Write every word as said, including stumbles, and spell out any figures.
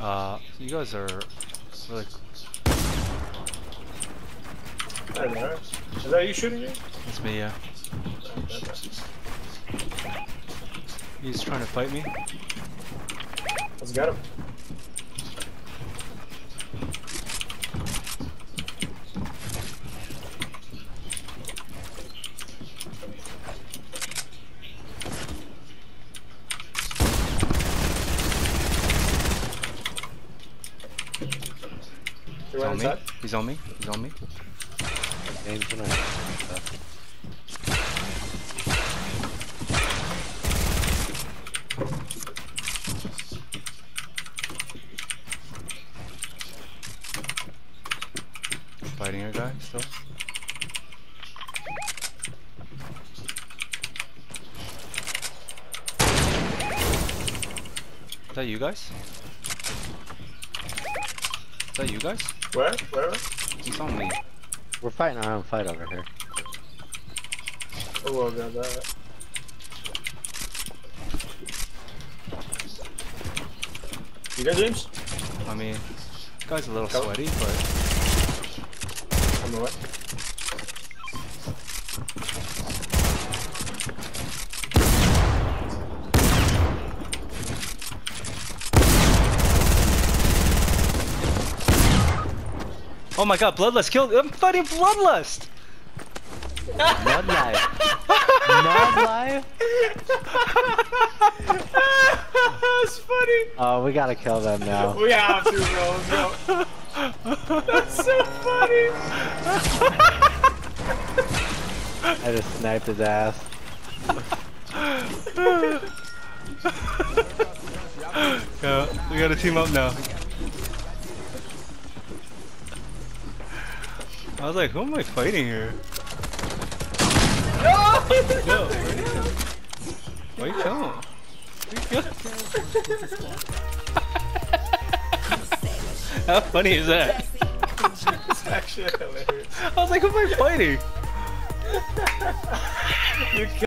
Uh, you guys are really. I don't know. Is that you shooting me? It's me, yeah. He's trying to fight me. Let's get him. He's on me. He's on me. He's on me. Games tonight. Fighting a guy still. Is that you guys? Is that you guys? Where? Where? He's on me. We're fighting our own fight over here. Oh, well, got that. You good, James? I mean, this guy's a little Go. sweaty, but On the way. oh my god, Bloodlust killed. I'm fighting Bloodlust. Mud life. Mud life? That's funny. Oh, we gotta kill them now. We have to, bro. Let's go. That's so funny. I just sniped his ass. Yeah, we gotta team up now. I was like, who am I fighting here? No! Yo, why you killing him? How funny is that? It's actually hilarious. I was like, who am I fighting? You